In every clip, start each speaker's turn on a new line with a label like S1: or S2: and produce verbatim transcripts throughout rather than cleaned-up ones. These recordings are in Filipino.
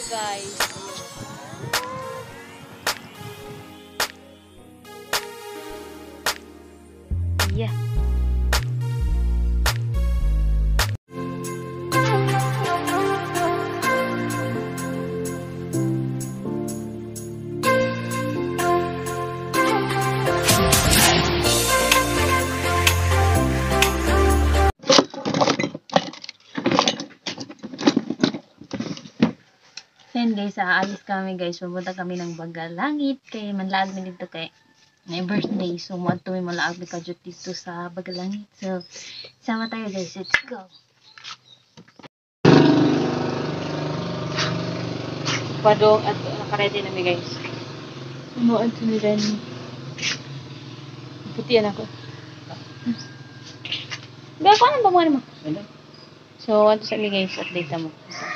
S1: guys. Ayun. Yeah. Yan guys, aalis kami guys. Pupunta kami ng Bagalangit. Kaya manlaag mi dito kay my birthday. So, mato may malaag mi kadyot dito sa Bagalangit. So, sama tayo guys. Let's go. Padong at nakaredy na mi guys. Umuan to mi rin. Putian ako. Gaya ko anong bamuan mo? So, ato sa mi guys. Update mo.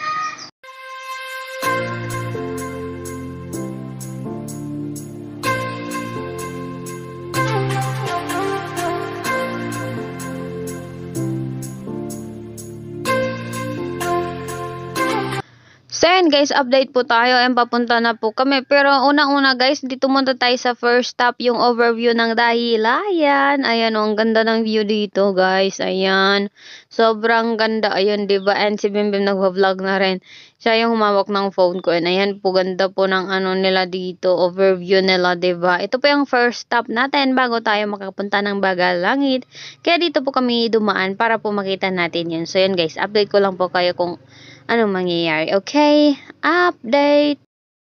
S1: So yan guys, update po tayo and papunta na po kami. Pero unang-una guys, dito muna tayo sa first stop, yung overview ng Dahilayan. Ayan o, ang ganda ng view dito guys. Ayan, sobrang ganda. Ayun, diba? And si Bimbim nagva-vlog na rin. Siya yung humawak ng phone ko. And ayan po, ganda po ng ano nila dito, overview nila, diba? Ito po yung first stop natin bago tayo makapunta ng Bagalangit. Kaya dito po kami dumaan para po makita natin yun. So yan guys, update ko lang po kayo kung anong mangyayari. Okay? Update!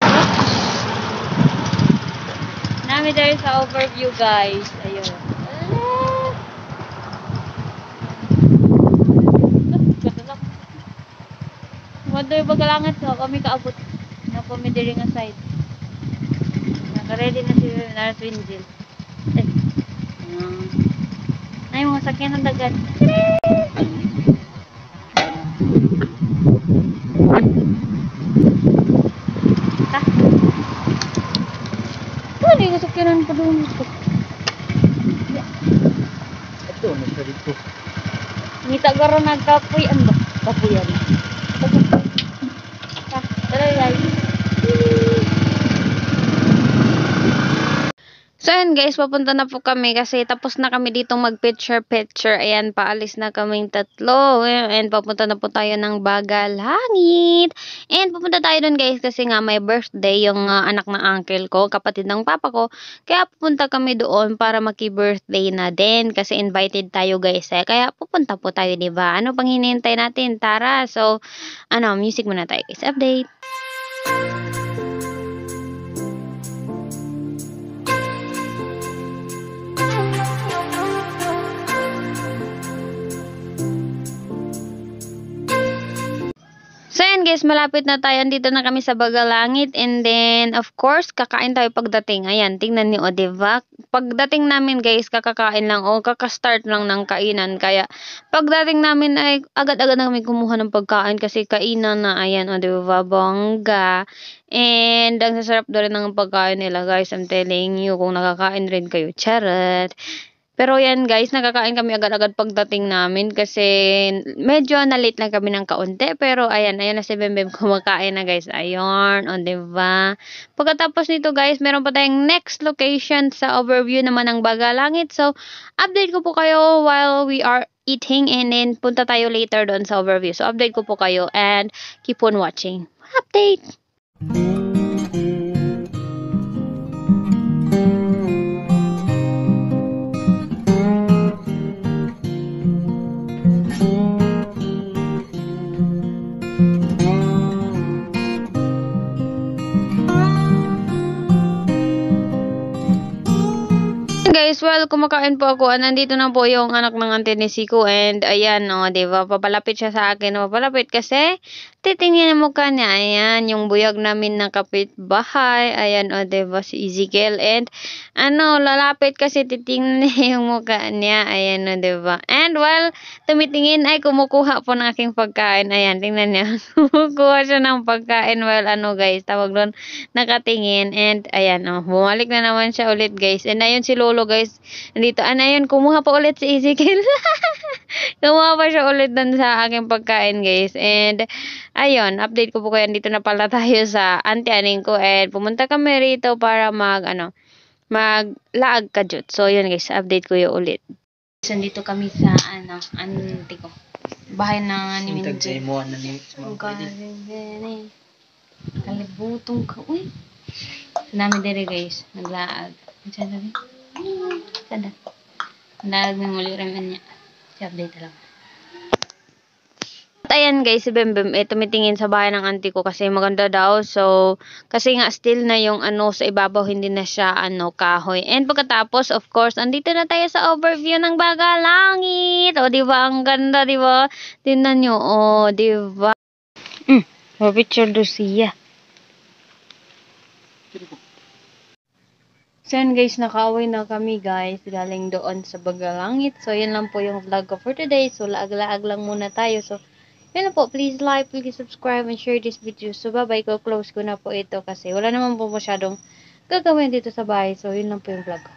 S1: Nami tayo sa overview, guys. Ayun. Madoy Bagalangit ko. Kami kaabot na pumidiri nga side. Naka-ready na si Nartwinjil. Eh. Ay, mga sakyan ng dagat. Ta. Ano yung kasakyanan pa doon ito?
S2: Ito, nasa dito.
S1: Ngita garo nagkapuyan ba? Kapuyan. Ta, tara guys. So ayan guys, papunta na po kami kasi tapos na kami ditong mag-picture-picture. Ayan, paalis na kaming tatlo. And papunta na po tayo ng Bagalangit. And pupunta tayo dun guys kasi nga may birthday yung uh, anak ng uncle ko, kapatid ng papa ko. Kaya pupunta kami doon para maki-birthday na din kasi invited tayo guys eh. Kaya pupunta po tayo, diba? Ano pang hinihintay natin? Tara! So, ano, music muna tayo guys. Update! So yan guys, malapit na tayo. Andito na kami sa Bagalangit. And then, of course, kakain tayo pagdating. Ayan, tingnan niyo, o, diba? Pagdating namin guys, kakakain lang o kakastart lang ng kainan. Kaya, pagdating namin ay agad-agad na kami kumuha ng pagkain kasi kainan na. Ayan, o, diba? Bongga. And, ang sasarap doon rin ng pagkain nila guys. I'm telling you, kung nakakain rin kayo, charot. Pero yan guys, nakakain kami agad-agad pagdating namin kasi medyo na-late lang kami ng kaunti. Pero ayan, ayan na si Bembem kumakain na guys. Ayun, o diba? Pagkatapos nito guys, meron pa tayong next location sa overview naman ng Bagalangit. So, update ko po kayo while we are eating and then punta tayo later doon sa overview. So, update ko po kayo and keep on watching. Update! Guys, well, kumakain po ako. Nandito na po yung anak ng auntie ni Siko. And, ayan, o, oh, diba? Papalapit siya sa akin. Papalapit kasi, titingnan mo ka niya. Ayan, yung buyag namin ng kapitbahay. Ayan, o, oh, diba? Si Ezekiel. And, ano, lalapit kasi titingnan niya yung mukha niya. Ayan, o, oh, diba? And, well, tumitingin ay kumukuha po ng aking pagkain. Ayan, tingnan niya. Kumukuha siya ng pagkain. Well, ano, guys, tawag doon, nakatingin. And, ayan, o, oh, bumalik na naman siya ulit, guys. And, ayun si Lolo, guys. Nandito, ano yun, kumuha pa ulit si Ezekiel. Gumawa pa siya ulit dun sa aking pagkain, guys. And, ayun, update ko po kayo. Dito na pala tayo sa auntie aning ko. And, pumunta kami rito para mag, ano, maglaag kajut. So, yun guys, update ko yung ulit. So, dito kami sa, ano, auntie ko. Bahay na ni
S2: Sintag sa
S1: Minji.
S2: imo na ni
S1: Ang
S2: mga pwede.
S1: galing. Kalibutong ka. Uy. Nami dire guys. Naglaag. Saan na? Saan na? Naglaag ng muli ramen niya. Si-update lang. At ayan guys, si Bembem, eh, tumitingin sa bahay ng auntie ko kasi maganda daw. So, kasi nga still na yung ano sa ibabaw, hindi na siya ano kahoy. And pagkatapos, of course, andito na tayo sa overview ng Bagalangit. O, di ba? Ang ganda, di ba? Tingnan nyo. O, di ba? Mm, picture do siya. So yan guys, nakauwi na kami guys, galing doon sa Bagalangit. So yan lang po yung vlog ko for today. So laag-laag lang muna tayo. So yun na po, please like, please subscribe and share this video. So bye bye, ko close ko na po ito kasi wala naman po masyadong gagawin dito sa bahay. So yun lang po yung vlog ko.